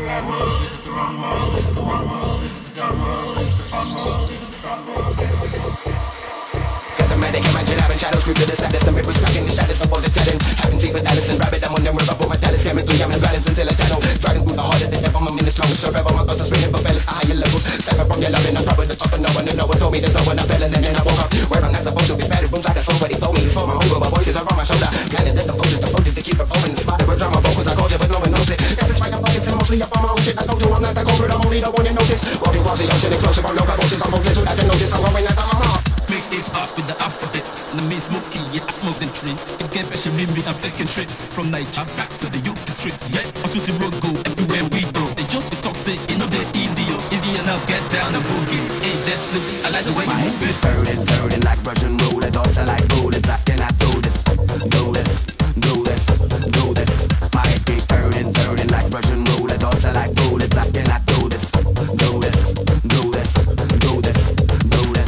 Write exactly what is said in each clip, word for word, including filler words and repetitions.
Cosmetic, imaginary shadows creep to the side. Some mirrors stuck in the shadows, supposed to tell. Having tea with Allison Rabbit, I'm on the river for my talents. Chemically, I'm in balance until I tunnel. Driving through the heart of the devil, my minutes long. Forever, my thoughts are spinning propellers to higher levels. Separate from your loving, I'm probably the top of no one. And no one told me there's no one better than then I woke up. Where I'm not supposed to be better rooms like a somebody told me. For my hunger, my voices are on my shoulder. Planet that the focus, the focus to keep it flowing. Spotted with drama vocals, I called you, but no one knows it. Guess it's right, I'm focusing mostly up on my own shit. I told you I'm not the culprit, I'm only the one that notice. Walking across the ocean and closer, I'm no emotions. I'm hopeless without the notice, I'm going out on my mouth. Make it up with the alphabet. And the main smoky, yeah, I smoke them trees. It's getting better, me, I'm taking trips from Niger back to the U K streets. Yeah, I'm shooting road go everywhere we go. They just be toxic, you know they're easy. Easy enough, get down and boogie. Age that flippy, I like the way my you head move is it. turning, turning like Russian roulette. Thoughts are like bullets. I cannot do this, do this, do this, do this. My head is turning, turning like Russian roulette. Thoughts are like bullets. I cannot do this, do this, do this, do this, do this.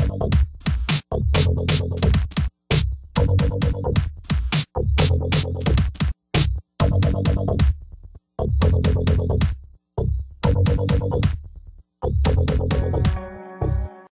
Thank you.